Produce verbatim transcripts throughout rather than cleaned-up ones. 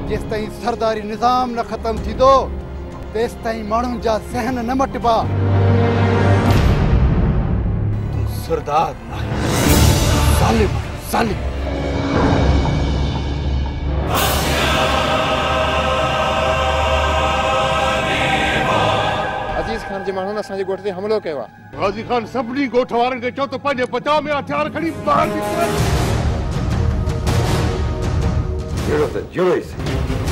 जेस ताईं सरदारी निज़ाम न ख़त्म थींदो तेस ताईं माण्हुनि जा ज़हन न मटिबा। तूं सरदार नाहीं, ज़ालिम ज़ालिम। अजीज खान जे माण्हुनि असांजे ॻोठ ते हमलो कयो आहे। गाज़ी खान सभिनी ॻोठ वारनि खे चओ त पंहिंजे बचाव में हथियार खणी ॿाहिरि निकिरनि। जहिड़ो त जहिड़ो ई सही।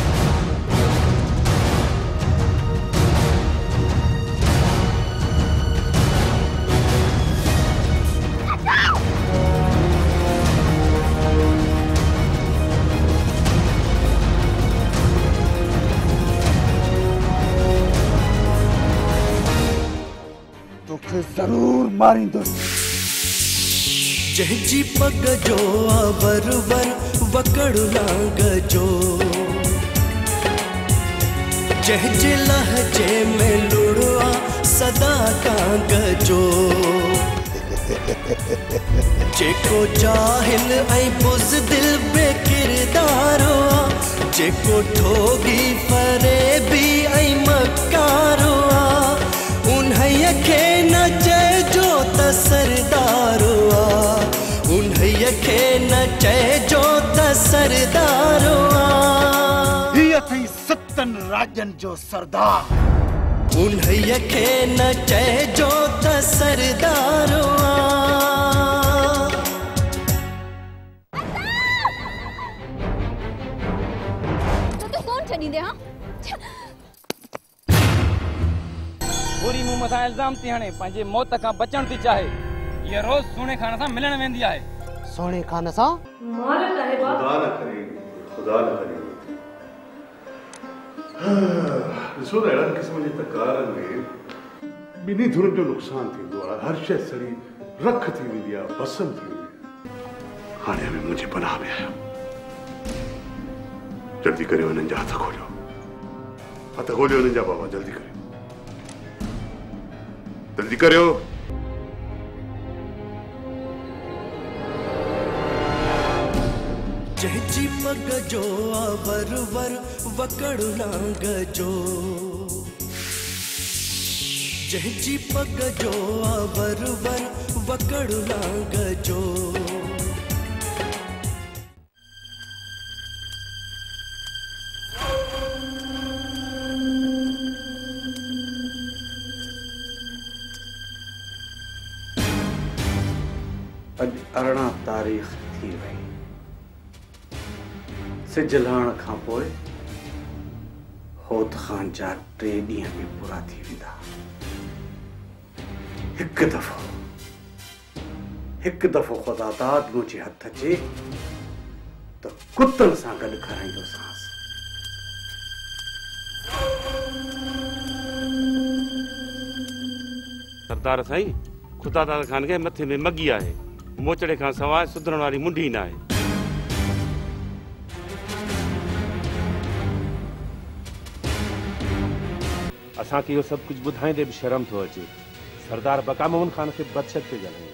तोखे ज़रूर मारींदुसि। जंहिंजी पग जो वर वर वकड़ लांग जो, जंहिंजे लहजे में लुड़वा सदा कांग जो, जेको जाहिल ऐं बुज़दिल बेकिरदारो आ, जेको ठोगी फरेबी ऐं मकारो आ, उन्हीअ खे न चइजो त सरदारो आ, उन्हीअ खे न चइजो त सरदारो आ। हीअ अथई सतनि राजनि जो सरदार। उन्हीअ खे न चइजो त सरदारो आ। तोखे कौन छॾींदे हा? पूरी मूं मथां इल्ज़ाम थी हणे, पंहिंजे मौत खां बचण थी चाहे। ये रोज सोने खान सां मिलण वेंदी आहे। सोने खान सां? मालिक आहे बाप। खुदा न करे, खुदा न करे। ॾिसो त अहिड़नि क़िस्म जे तकरारनि में ॿिन्ही धुरनि जो नुक़सानु थींदो आहे। हर शइ सड़ी रख थी वेंदी आहे, भस्म थी वेंदी आहे। हाणे बि मुंहिंजे पनाह में आहियो। जल्दी करियो, हिननि जा हथ खोलियो, हथ खोलियो हिननि जा बाबा, जल्दी करियो, जल्दी करियो। जंहिंजी पग जो वर वर वकड़ लांग जो, जंहिंजी पग जो वर वर वकड़ लांग जो, अॼु अरिड़हं तारीख़ थी वई। सिज लहण खां पोइ होत खान जा टे ॾींहं बि पूरा थी वेंदा। हिकु दफ़ो हिकु दफ़ो ख़ुदा दाद मुंहिंजे हथ अचे त कुतनि सां गॾु खाराईंदोसांस। सरदार साईं, ख़ुदा दाद खान खे मथे में मगी आहे, मोचड़े खां सवाइ सुधरण वारी मुंडी न आहे। असांखे इहो सभु कुझु ॿुधाईंदे बि शर्म थो अचे। सरदार बका मोहन खान खे बदशत पे ॻाल्हायूं।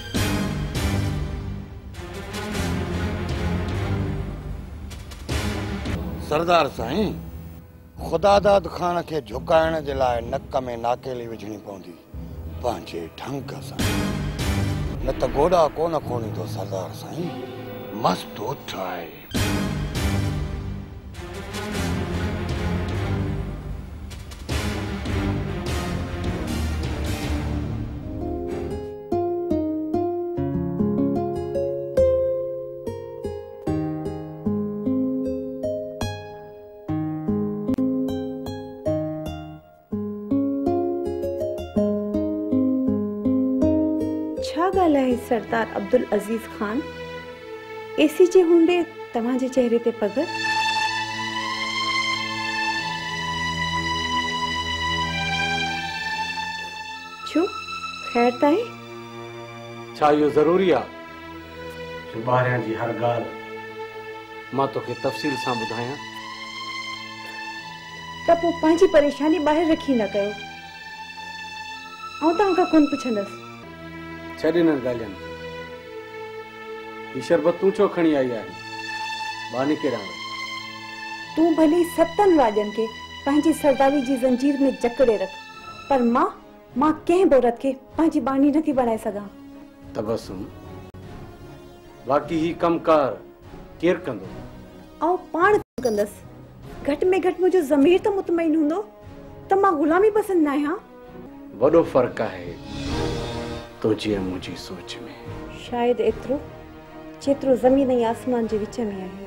सरदार साईं, ख़ुदा दाद खान खे झुकाइण जे लाइ नक में नाकेली विझणी पवंदी पंहिंजे ढंग सां, न त गोॾा कोन खोलींदो। सरदार साईं, मस्त उठ आहे। सरदार अब्दुल अजीज खान, एसी जे हूंदे तव्हांजे चेहरे ते पग? छो खैर त आहे? छा इहो ज़रूरी आहे जो ॿाहिरियां जी हर ॻाल्हि मां तोखे तफ़सील सां ॿुधायां? त पोइ पंहिंजी परेशानी ॿाहिरि रखी न कयो। आउं तव्हांखां कोन पुछंदसि। छॾ हिननि ॻाल्हियुनि खे। हीउ शरबत तूं छो खणी आई आहे? बानी केॾां वई? तू भले सतन राजन के पंहिंजी सरदारी जी जंजीर में जकड़े रख, पर मां मां कंहिं औरत के पंहिंजी बानी नथी बनाए सघां। तबसुम, बाक़ी ही कमकार केर कंदो? ऐं पाण कंदस। घट में घट मुझो ज़मीर तो मुतमईन हूंदो त मां गुलामी पसंद न आहियां। वॾो फर्क है तुझी ऐं मुंहिंजी सोच में। शायद एतिरो जेतिरो ज़मीन ऐं आसमान जे विच में आहे।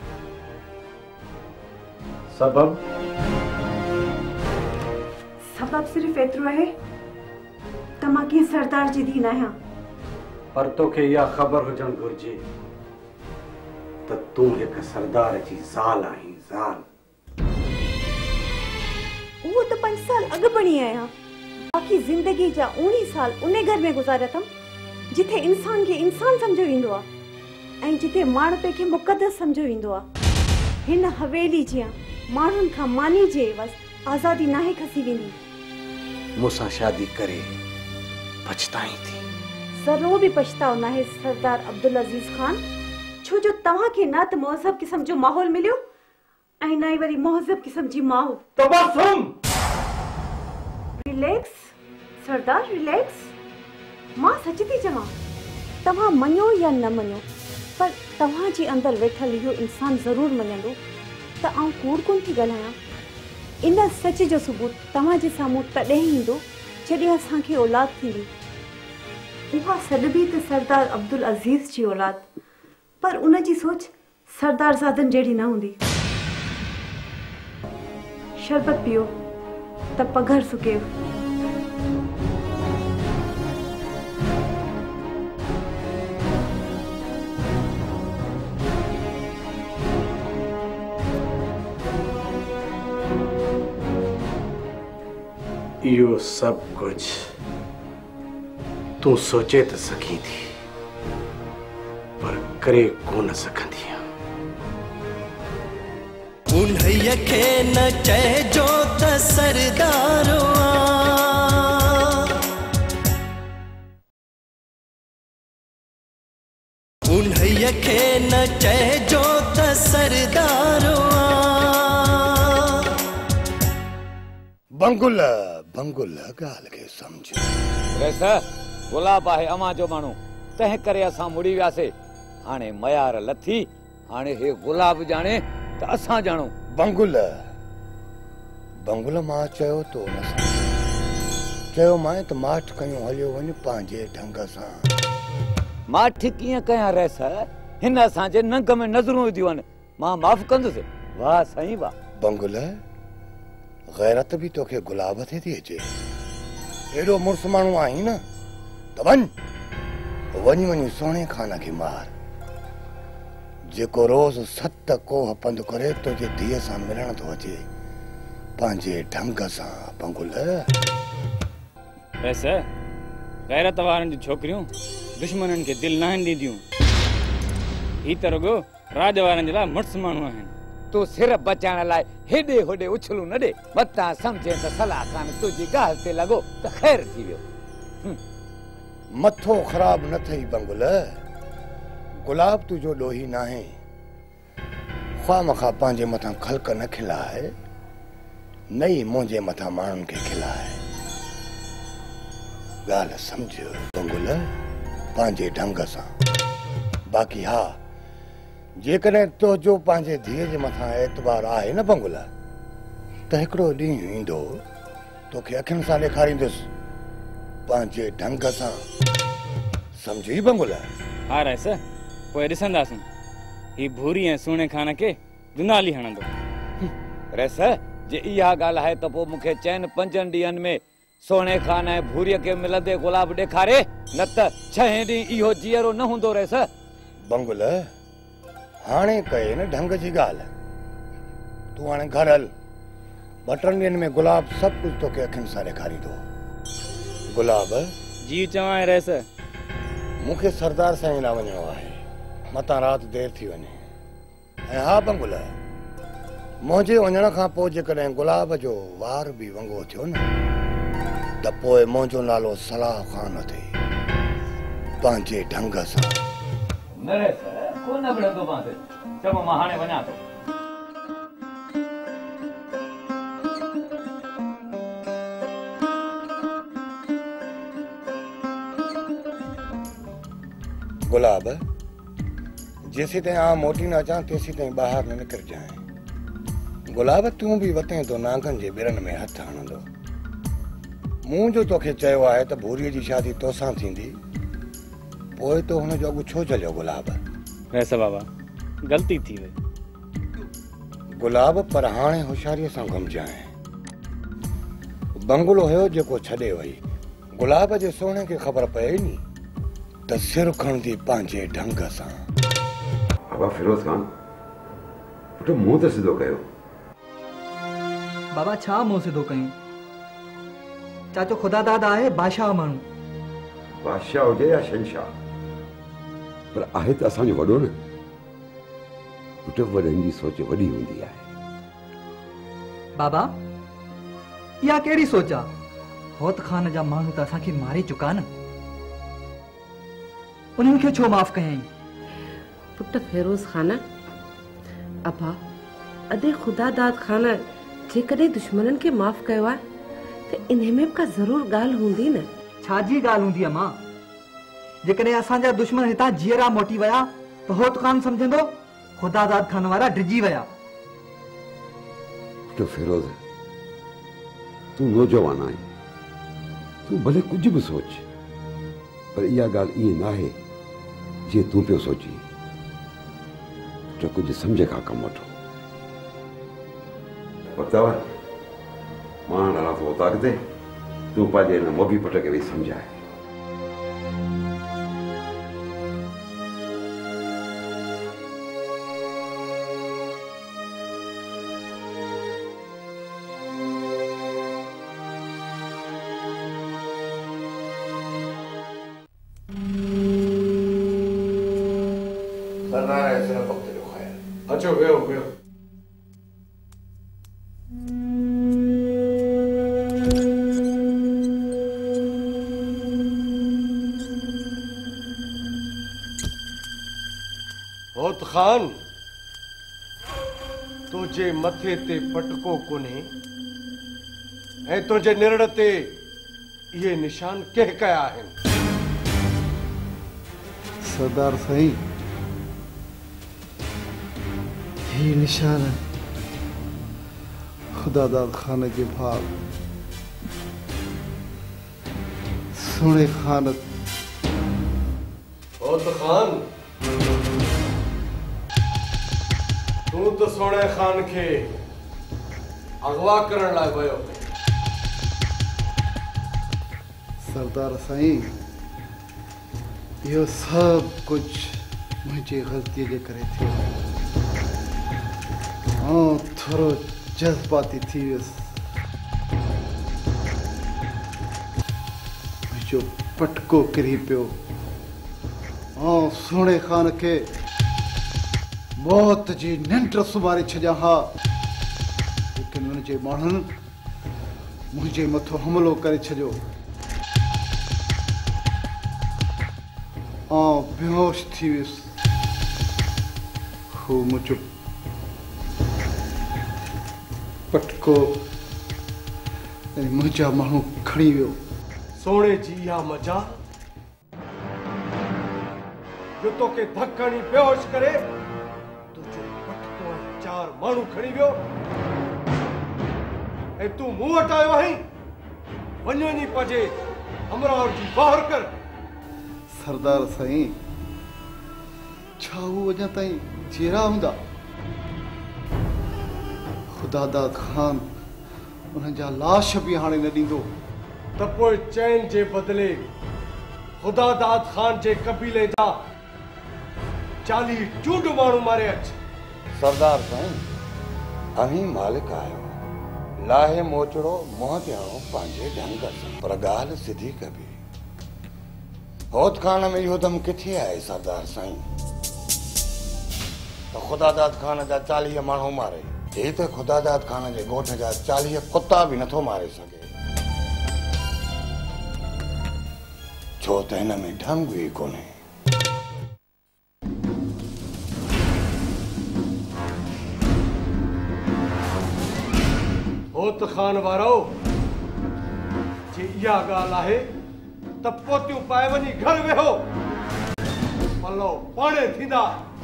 सबब सबब सिर्फ एतिरो आहे त मां कंहिं सरदार जी धीउ न आहियां। पर तोखे इहा ख़बर हुजण घुर्जे त तूं हिक सरदार जी ज़ाल आहीं। ज़ाल वो तो पंज साल अग बणी आया। बाकी जिंदगी जा उन्नीस साल उन घर में गुजारिया थम जिथे इंसान के इंसान समझो वेंदो आ ऐं जिथे माण्हू के मुक़द्दस समझो वेंदो आ। हिन हवेली जिया माण्हुनि खां मानी जे एवज़ आज़ादी नाहे खसी वेंदी। मूंसां शादी करे पछताई थी। ज़रो भी पछताओ नाहे सरदार अब्दुल अजीज खान, छो जो तव्हां के ना त महज़ब क़िस्म जो माहौल मिलियो ऐं ना ही वरी महज़ब क़िस्म जी माउ। Tabassum, relax Sardar relax. मां सच थी चवां, तव्हां मञो या न मञो, पर तव्हां जे अंदर वेठल इहो इंसान ज़रूर मञंदो त आउं कूड़ कोन थी ॻाल्हायां। इन सच जो सबूत तव्हां जे साम्हूं तॾहिं ईंदो जॾहिं असांखे औलाद थींदी। उहा सॾबी त सरदार अब्दुल अजीज़ जी औलाद, पर उन जी सोच सरदार ज़ादनि जहिड़ी न हूंदी। शरबत पियो त पघर सुके। इहो सब कुछ तू सोचे तो सकी थी, पर करे कोन सकंदी। उन्हैया के न चइजो त सरदारो उन्हैया के न चइजो त सरदारो। बंगुल बंगुल गाल के समझ। वैसा गुलाब आहे अमा जो मानू, तह करे असां मुड़ी वियासे। हाणे मयार लथी, हाणे हे गुलाब जाने त असां जानो। बंगुल बंगुल मां चयो तो न चयो मां त माठ कयूं हलियो वञ पंहिंजे ढंग सां। माठ कीअं कयां रहस, हिन असांजे नंग में नज़रूं विधियूं आहिनि, मां माफ़ कंदुसि। वाह साईं वाह। बंगुल गैरत भी तोखे गुलाब थे थी अचे। एडो मुर्स माण्हू आहीं न त वञ वञी वञी सोने खाना के मार, जेको रोज सत कोह पंध करे तुझे धीअ सां मिलण तो अचे पंहिंजे ढंग सां। बंगुल वैसे गैरत वारनि जी छोकिरियूं दुश्मननि खे दिलि नाहिनि ॾींदियूं। ही त रुगो राज वारनि जे लाइ मुड़ुस माण्हू आहिनि। तूं सिर बचाइण लाइ हेॾे होॾे उछलूं न ॾे, मतां सम्झे त सलाह खान तुंहिंजी ॻाल्हि ते लॻो त ख़ैर थी वियो। मथो ख़राब न थई बंगुल, गुलाब तुझो ॾोही नाहे। ख़्वा मखा पंहिंजे मथां ख़ल्क न खिलाए, नई मुंहिंजे मथां माण्हुनि खे खिलाए। ॻाल्हि सम्झ बंगुल पंहिंजे ढंग सां। बाक़ी हा, जेकॾहिं तुंहिंजो पंहिंजे धीअ जे मथां एतबार आहे न बंगुल, त हिकिड़ो ॾींहुं ईंदो तोखे अखियुनि सां ॾेखारींदुसि पंहिंजे ढंग सां। समझी बंगुल? हा रैस, पोइ ॾिसंदासीं ही भूरी ऐं सुहिणे खान खे दुनाली हणंदो। रैस, जे इहा ॻाल्हि आहे त पोइ मूंखे चइनि पंजनि ॾींहंनि में सुहिणे खान ऐं भूरीअ खे मिलंदे गुलाब ॾेखारे, न त छहें ॾींहुं इहो जीअरो न हूंदो। रैस बंगुल हाणे कहे न ढंग जी ॻाल्हि, तूं हाणे घर हल, ॿ टिनि ॾींहंनि में गुलाब सभु कुझु तोखे अखियुनि सां ॾेखारींदो। गुलाब जी चवां रैस, मूंखे सरदार सां ई न वञिणो आहे, मतां राति देरि थी वञे। ऐं हा बंगुल, मुंहिंजे वञण खां पोइ जेकॾहिं गुलाब जो वार बि वंगो थियो न, त पोइ मुंहिंजो नालो सलाह खान थिए पंहिंजे ढंग सां। न रैस, कोन विढ़ंदो मां, चङो मां हाणे वञा थो। गुलाब जेसी ताईं आ मोटी न अचां तेसी ताईं ॿाहिरि न निकिरजांइ। गुलाब तूं बि वते तो नांगनि जे ॿिरनि में हथ हणंदो। मूं जो तोखे चयो आहे त भूरीअ जी शादी तोसां थींदी, पोइ तो हुन जो अॻु छो चलियो गुलाब? वैसे बाबा ग़लती थी वई। गुलाब पर हाणे होशियारीअ सां घुमजांइ। बंगलो हुयो जेको छॾे वई, गुलाब जे सोने खे ख़बर पए नी त सिर खणंदी पंहिंजे ढंग सां। बाबा फिरोज खान पुट मुंहुं त सिधो कयो। बाबा छा मुंहुं सिधो कयूं? चाचो खुदा दादा आहे बादशाह माण्हू। बादशाह हुजे या शहंशाह, पर आहे त असांजो वॾो न। पुट वॾनि जी सोच वॾी हूंदी आहे। बाबा इहा कहिड़ी सोच आहे? होत खान जा माण्हू त असांखे मारे चुका न, उन्हनि खे छो माफ़ कयईं? पुट फिरोज खान, अबा अदे खुदा दाद खान जेकॾहिं दुश्मननि खे माफ़ कयो आहे त इन में का ज़रूर ॻाल्हि हूंदी न। छा जी ॻाल्हि हूंदी आहे मां? जेकॾहिं असांजा दुश्मन हितां जीअरा मोटी विया त होत खान सम्झंदो खुदा दाद खान वारा डिॼी विया। पुट फिरोज तूं नौजवान आहीं, तूं भले कुझु बि सोच, पर इहा ॻाल्हि ईअं न आहे जीअं तूं पियो सोची। पुट कुझु सम्झ खां कमु वठो। वक्तव मां हलां थो उतां अॻिते, तूं पंहिंजे हिन मोगी पुट खे वेही सम्झाए। अचो वेहो वेहो। होत खान तुझे मथे ते पटको कोन्हे ऐं तुझे निरड़ ते ये निशान कंहिं कया आहिनि? सरदार साईं, ये निशान खुदा दाद खान के भाग सोने खान। होत खान तू तो सोने खान के अगवा करण लाइ वयो। सरदार साईं, यो सब कुछ मुझे गलती जे करे थी। हाँ थोड़ो जज्बाती थी वियुसि। मुझो पटको किरी पियो। हाँ सोने खान के मौत जी निंड सुमारे छॾिया हा, लेकिन उनजे माण्हुनि मुंहिंजे मथो हमलो करे छॾियो। आउं बेहोश थी वियुसि। हू मुंहिंजो पटको ऐं मुंहिंजा माण्हू खणी वियो। सोने जी इहा मजाल जो तोखे धकणी बेहोश करे तुझो पटको ऐं चार माण्हू खणी वियो ऐं तूं मूं वटि आयो आहीं। वञ वञी पंहिंजे हमराह जी बाहिर कर। सरदार साईं, छा हू अञा ताईं जीअरा हूंदा? खुदा दाद खान उन्हनि जा लाश बि हाणे न ॾींदो। त पोइ चैन जे बदिले खुदा दाद खान जे कबीले जा चालीह चूंड माण्हू मारे अच। सरदार साईं, अहीं मालिक आहियो, लाहे मोचड़ो मुंहं ते हणो पंहिंजे ढंग सां, पर ॻाल्हि सिधी कबी। होत खान में इहो दम किथे आहे सरदार साईं? त खुदा दाद खान जा चालीह माण्हू मारे, हे त खुदा दाद खान जे ॻोठ जा चालीह कुत्ता बि नथो मारे सघे, छो त हिन में ढंग ई कोन्हे। होत खान वारो जे इहा ॻाल्हि आहे त पोतियूं पाए वञी घर वेहो। पलो पाणे थींदा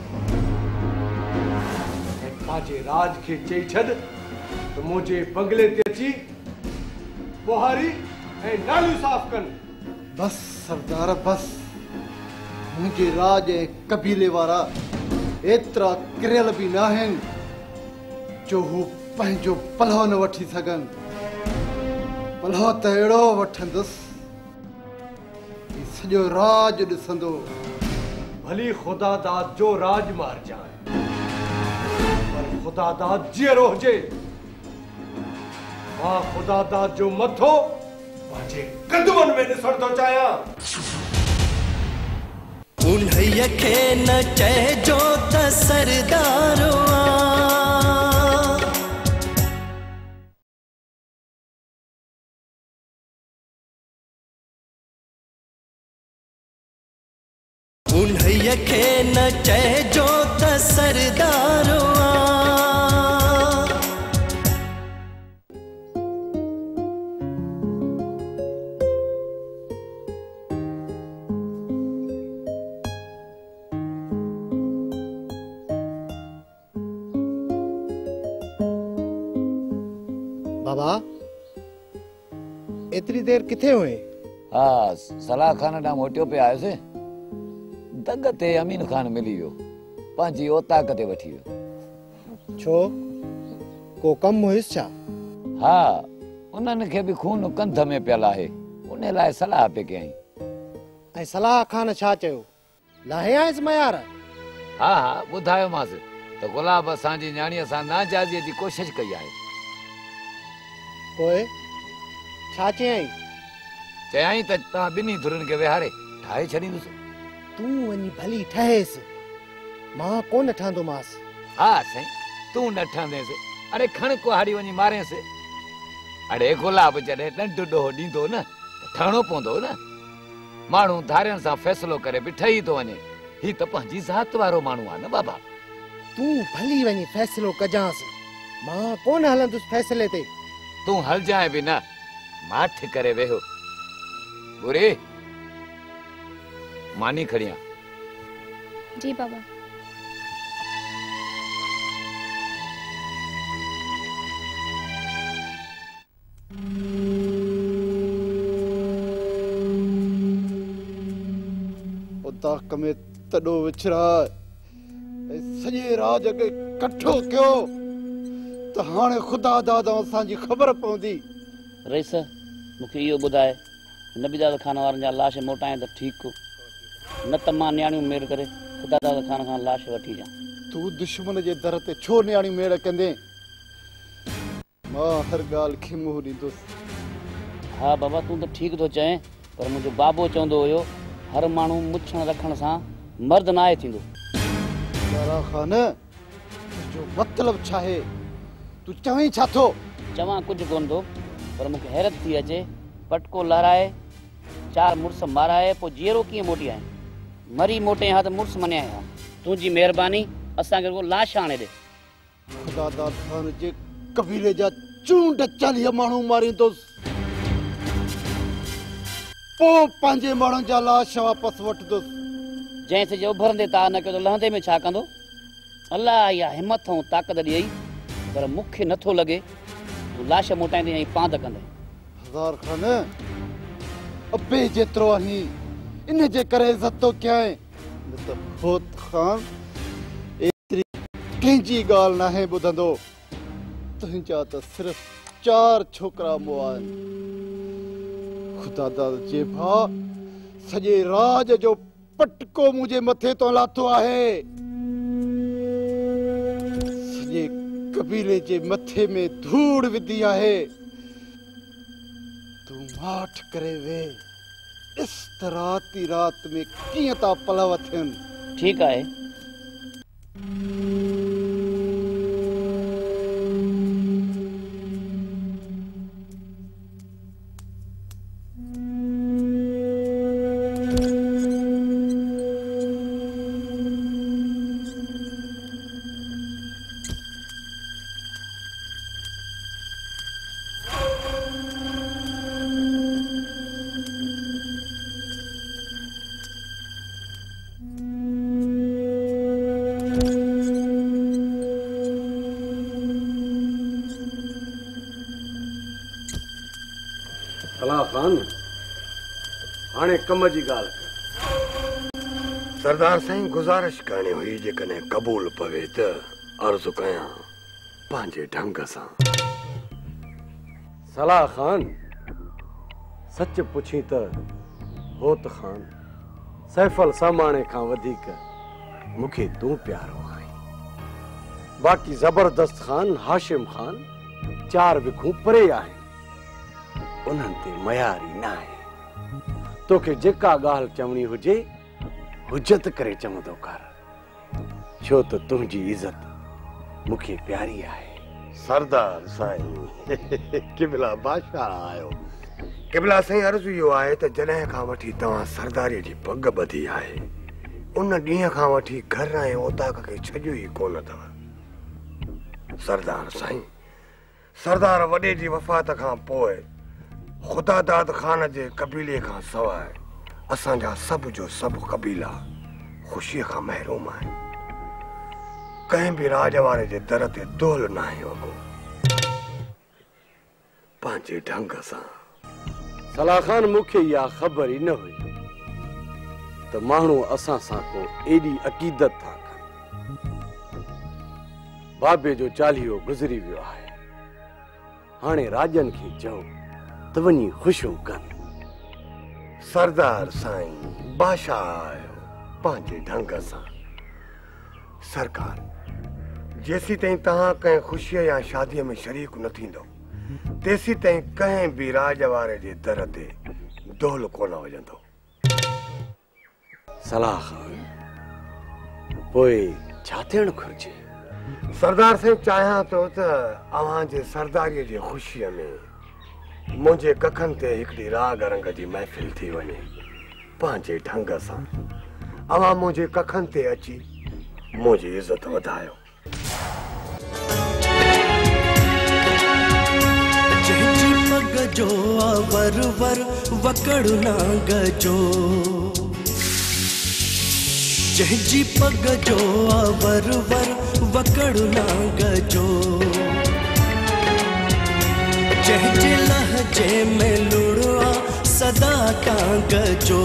ऐं पंहिंजे राज खे चई छॾ त मुंहिंजे बंगले ते अची बुहारी ऐं नालियूं साफ़ कनि। बस सरदार बस, मुंहिंजे राज ऐं कबीले वारा एतिरा किरियल बि न आहिनि जो हू पंहिंजो पलउ न वठी सघनि। पलउ त अहिड़ो वठंदुसि सॼो राज ॾिसंदो। भली ख़ुदा दाद जो राज मार जाए, पर ख़ुदा दाद जीअरो हुजे। मां ख़ुदा दाद जो मथो पंहिंजे कदमनि में ॾिसण थो चाहियां। उन्हईअ खे न चइजो त सरदारो उन्हईअ खे न चइजो त सरदारो बाबा एतिरी देर किथे हुए? हाँ, सलाह खान ॾांहुं मोटियो पिया आयुसि। दग ते अमीन खान मिली वियो, पंहिंजी औताक ते वठी वियो। छो को कम हुयुसि छा? हा, उन्हनि खे बि खून कंध में पियल आहे, उन लाइ सलाह पे कयईं। ऐं सलाह खान छा चयो? लाहे आयसि मयार? हा हा, ॿुधायोमांसि त गुलाब असांजी न्याणीअ सां नाजाइज़ीअ जी कोशिश कई आहे। पोइ छा चयईं? चयईं त तव्हां ॿिन्ही धुरनि खे विहारे ठाहे छॾींदुसि। तूं वञी भली ठहेसि, मां कोन ठहंदोमांसि। हा साईं, तूं न ठहंदेसि। अरे खण कुहाड़ी वञी मारेसि। अरे गुलाब जॾहिं ॾंढु ॾोहो ॾींदो न त ठहणो पवंदो न। माण्हू धारियुनि सां फ़ैसिलो करे बि ठही थो वञे। ही त पंहिंजी ज़ात वारो माण्हू आहे न बाबा। तूं भली वञी फ़ैसिलो कजांसि, मां कोन हलंदुसि फ़ैसिले ते। तूं हलजाए बि न, माठ करे वेहो। बुरी मानी खड़िया। जी बाबा। उताक में तॾो विछड़ा सॼे राज खे कठो कयो त हाणे ख़ुदा दादा असांजी ख़बर पवंदी। रईस मूंखे इहो ॿुधाए, नबीदाद खान वारनि जा लाश मोटाए त ठीकु, न त मां न्याणियूं मेड़ करे ख़ुदा दाद खान खां लाश वठी अचां। तूं दुश्मन जे दर ते छो न्याणी मेड़ कंदे? मां हर ॻाल्हि खे मुंहुं ॾींदुसि। हा बाबा, तूं त ठीकु थो चएं, पर मुंहिंजो बाबो चवंदो हुयो हर माण्हू मुछण रखण सां मर्द न आहे थींदो। दारा खान, तुंहिंजो मतिलबु छा आहे? तूं चवईं छा थो? चवां कुझु कोन थो, पर मूंखे हैरत थी अचे, पटको लहराए चार मुड़ुस माराए पोइ जीअरो कीअं मोटी आया? मरी मोटे हा त मुड़ुस मञिया हा। तुंहिंजी महिरबानी, असांखे को लाश आणे ॾे। ख़ुदा दाद खान जे कबीले जा चूंड चालीह माण्हू मारींदुसि, पोइ पंहिंजे माण्हुनि जा लाश वापसि वठंदुसि। जंहिं सॼे उभरंदे ता न कयो त लहंदे में छा कंदो? अलाह इहा हिमत ऐं ताक़त ॾियई, पर मूंखे नथो लॻे तूं लाश मोटाईंदे ऐं पांध कंदे। हज़ार खान, अबे जेतिरो आहीं इन जे करे इज़त थो कयां, न त खोत खान एतिरी कंहिंजी ॻाल्हि न आहे ॿुधंदो। तुंहिंजा त सिर्फ़ चार छोकिरा मुआ आहिनि। ख़ुदा दाद जे भाउ सॼे राज जो पटको मुंहिंजे मथे तो लाथो आहे। सॼे कबीले जे मथे में धूड़ विधी आहे। तूं माठ करे वे, इस त रात ई रात में कीअं था पलव थियनि। ठीकु आहे। खान हाणे कम जी ॻाल्हि सरदार साईं गुज़ारिश करणी हुई जेकॾहिं क़बूल पवे त अर्ज़ु कयां पंहिंजे ढंग सां। सलाह खान सच पुछी त होत खान सैफल सामाणे खां वधीक मूंखे तूं प्यारो आहीं। बाक़ी जबरदस्त खान हाशिम खान चार विखूं परे आहिनि, उन्हनि ते मयारी न आहे। तोखे जेका ॻाल्हि चवणी हुजे हुजत करे चवंदो कर, छो त तुंहिंजी इज़त मूंखे प्यारी आहे। सरदार साईं किबला बादशाह आयो। किबला साईं अर्ज़ु इहो आहे त जॾहिं खां वठी तव्हां सरदारीअ जी पग ॿधी आहे उन ॾींहं खां वठी घर ऐं ओताक खे छॾियो ई कोन अथव। सरदार साईं सरदार वॾे जी वफ़ात खां पोइ ख़ुदादाद खान जे कबीले खां सवाइ असांजा सभु जो सभु कबीला ख़ुशीअ खां महरूम आहिनि। कंहिं बि राज वारे जे दर ते दोल न आहे वॻो पंहिंजे ढंग सां। सलाह खान मूंखे इहा ख़बर ई न हुई त माण्हू असां सां को एॾी अक़ीदत था कनि। बाबे जो चालीहो गुज़री वियो आहे, हाणे राजनि खे चओ त वञी ख़ुशियूं कनि। सरदार साईं बादशाह आयो पंहिंजे ढंग सां। सरकार जेसी ताईं तव्हां कंहिं ख़ुशीअ या शादीअ में शरीक न थींदो तेसी ताईं कंहिं बि राज वारे जे दर ते दोल कोन वॼंदो। सलाह खान पोइ छा थियणु घुरिजे? सरदार साईं चाहियां थो त अव्हां जे सरदारीअ जी ख़ुशीअ में मुंहिंजे कखनि ते हिकिड़ी राग रंग जी महफ़िल थी वञे पंहिंजे ढंग सां। अव्हां मुंहिंजे कखनि ते अची मुंहिंजी इज़त वधायो। जंहिंजी पग जो वर वर वकड़ नांग जो, जंहिंजी पग जो वर वर वकड़ नांग जो, जंहिंजे लहजे में लुड़वा सदा टांग जो,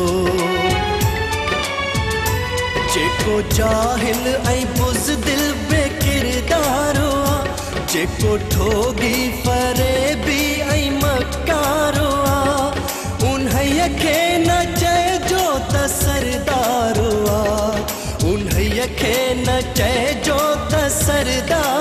जेको जाहिल ऐं बुज़दिल बेकिरदारो आ, जेको ठोगी फरेबी ऐं मकारो आ, उन्हीअ खे न चइजो त सरदारो आ, उन्हीअ खे न चइजो त सरदार